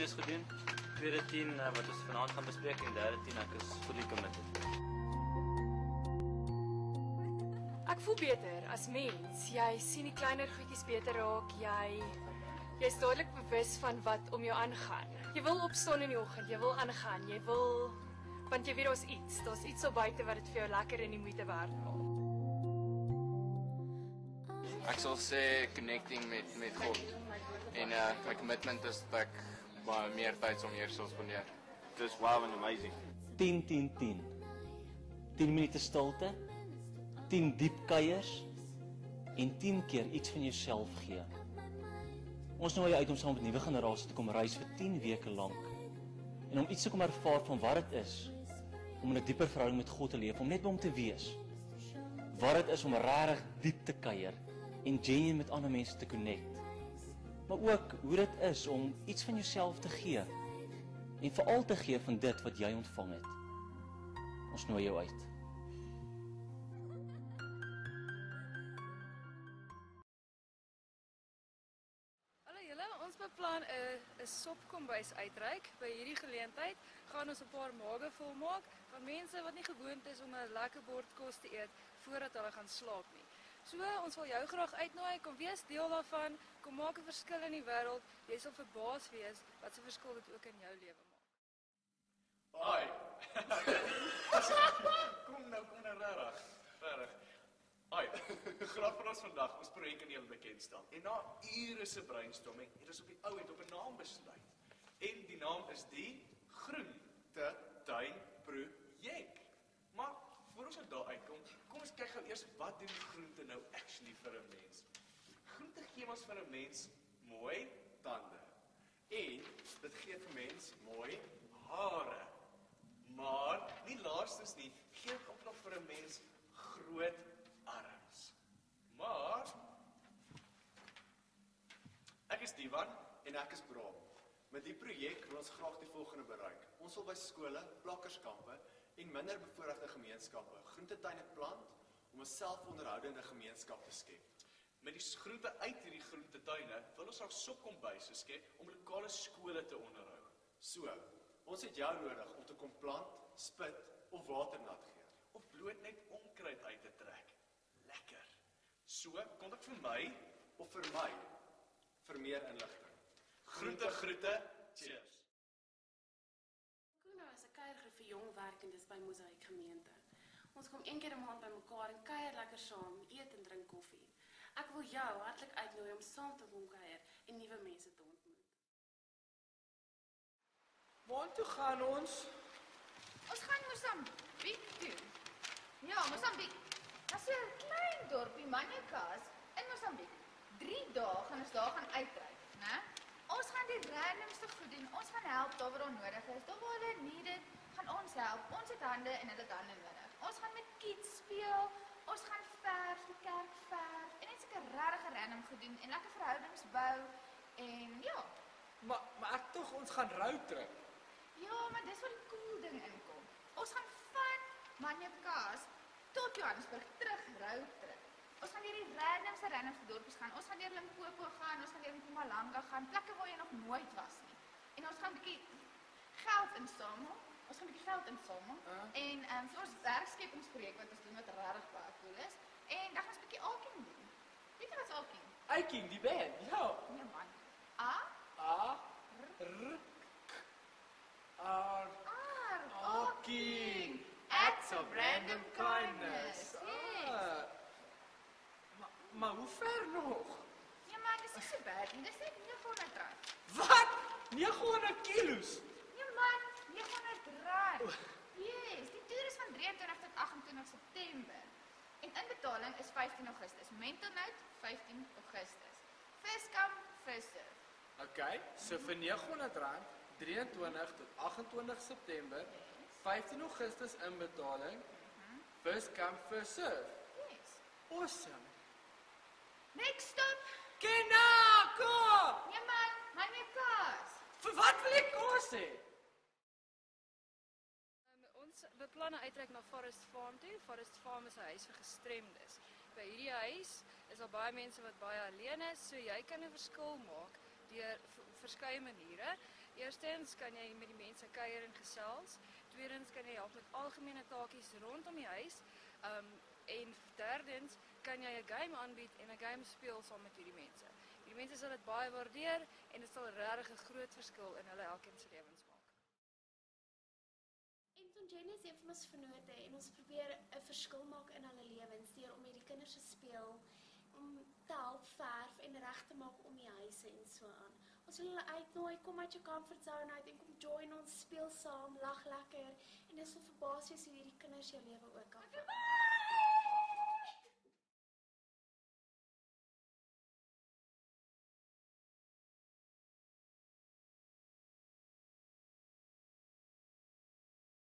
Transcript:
is gedoen. Tweede 10 wat ons vanaand gaan bespreek en derde 10 ek is fully committed. Ek voel beter as mens. Jy sien die kleiner goedjies beter raak. Jy's dadelik bewus van wat om jou aangaan. Jy wil opstaan in die oggend, jy wil aangaan, want jy weet daar's iets op buite wat dit vir jou lekker en die moeite werd maak. Ek sal sê connecting met God. En my commitment is dat ek baie meer tyd om hier sal spandeer. Just wow and amazing. 10, 10, 10. 10 minute stilte, 10 diep kuiers en 10 keer iets van jouself gee. Ons nooi jou uit om saam met nuwe generasie te kom reis vir 10 weke lank en om iets te kom ervaar van wat dit is om in 'n dieper verhouding met God te leef, om net by hom te wees. Wat dit is om regtig diep te kuier en genuine met ander mense te connect. Maar ook hoe dit is om iets van jouself te gee en veral te gee van dit wat jy ontvang het. Ons nooi jou uit. Ons beplan 'n sopkombuis uitreik. By hierdie geleentheid gaan ons 'n paar maage volmaak van mense wat nie gewoond is om 'n lekker bord kos te eet voordat hulle gaan slaap nie. So, ons wil jou graag uitnooi, kom wees deel daarvan, kom maak 'n verskil in die wêreld. Jy sal verbaas wees wat 'n verskil dit ook in jou lewe maak. Hoi. Kom nou regtig. Hoi, graag vir ons vandag ons projek aan julle bekendstel. En na ure se brainstorming het ons op die ou end op 'n naam besluit. En die naam is die Groentetuin Projek. Maar voor ons daar uitkom, kom ons kyk gou eers wat doen groente nou actually vir 'n mens. Groente gee ons vir 'n mens mooi tande. En dit gee vir mens mooi hare. Maar nie laastens nie, gee dit ook nog vir 'n mens groot arms. Maar ek is Divan en ek is Braam. Met die projek wil ons graag die volgende bereik. Ons wil by skole, plakkerskampe en minder bevoorregte gemeenskappe groentetuine plant om 'n selfonderhoudende gemeenskap te skep. Met die groente uit hierdie groentetuine wil ons ook sopkombuise skep om lokale skole te onderhou. So, ons het jou nodig om te kom plant, spit of waternat gee. Of bloot net onkruid uit te trek. Lekker. So, kontak vir my of vir my vir meer inligting. Groete, cheers. Kuna is 'n kuiergroep vir jong werkendes by Mosaïek gemeente. Ons kom een keer 'n maand bymekaar en kuier lekker saam, eet en drink koffie. Ek wil jou hartlik uitnooi om saam te kom kuier en nuwe mense te ontmoet. Waartoe gaan ons? Ons gaan Mosambiek toe. Ja, Mosambiek. Dat is 'n klein dorpie, Manjakas, in Mosambiek. 3 dae gaan ons daar gaan uitreik, né? Ons gaan die randomste goed doen. Ons gaan help daar waar daar nodig is. Daar waar hulle need dit, gaan ons help. Ons het hande en hulle het hande nodig. Ons gaan met kids speel. Ons gaan verf, die kerk verf. En net seker regtig random goed doen en lekker verhoudings bou en ja. Maar ek tog ons gaan roadtrip. Ja, maar dis waar die cool ding inkom. Ons gaan van Manjakas tot Johannesburg terug roadtrip. Ons gaan deur die randomste dorpies gaan. Ons gaan deur Limpopo gaan, ons gaan deur Mpumalanga gaan, plekke waar jy nog nooit was nie. En ons gaan 'n bietjie geld insamel. En vir ons werkskepingsprojek wat ons doen wat regtig baie cool is. En dan gaan ons 'n bietjie alking doen. Weet jy wat is alking? Alking, die band. Ja. Nee man. Alking. Acts of random kindness. Maar hoe ver nog? Ja man, dis nie so bad nie. Dis net 900 rand. Wat? 900 kilos? Ja man, 900 rand. Yes, die toer is van 23 tot 28 September. En inbetaling is 15 Augustus. Mental note 15 Augustus. First come, first serve. Okay, so vir 900 rand, 23 tot 28 September, 15 Augustus inbetaling, first come, first serve. Yes. Awesome. Next stop. Kenako! Ja man, Manjakas. Vir wat wil ek kos hê? Ons beplan 'n uitreik na Forest Farm toe. Forest Farm is 'n huis vir gestremdes. By hierdie huis is daar baie mense wat baie alleen is, so jy kan 'n verskil maak deur verskeie maniere. Eerstens kan jy met die mense kuier en gesels. Tweedens kan jy help met algemene taakies rondom die huis. En derdens kan jy 'n game aanbied en 'n game speel saam met hierdie mense. Die mense sal dit baie waardeer en dit sal regtig 'n groot verskil in hulle elkeen se lewens maak. Anton Jenny is een van ons vennote en ons probeer 'n verskil maak in hulle lewens deur om met die kinders te speel, om te help verf en reg te maak om die huise en so aan. Ons wil hulle uitnooi, kom uit jou comfort zone uit en kom join ons, speel saam, lag lekker en dis so verbaas wees hoe hierdie kinders jou lewe ook kan verander.